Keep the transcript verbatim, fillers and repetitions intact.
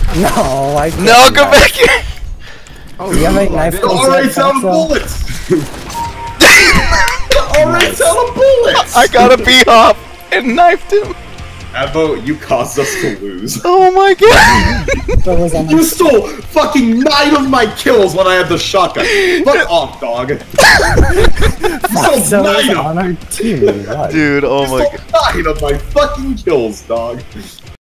No, I can't. No, go back here! Oh, you have a knife. Alright, out of bullets! Alright, out of bullets! I got a B-hop and knifed him! Avo, you caused us to lose. Oh my god! You stole fucking nine of my kills when I had the shotgun. Fuck off, dog. You stole nine of on our team. Dude, oh my god. nine of my fucking kills, dog.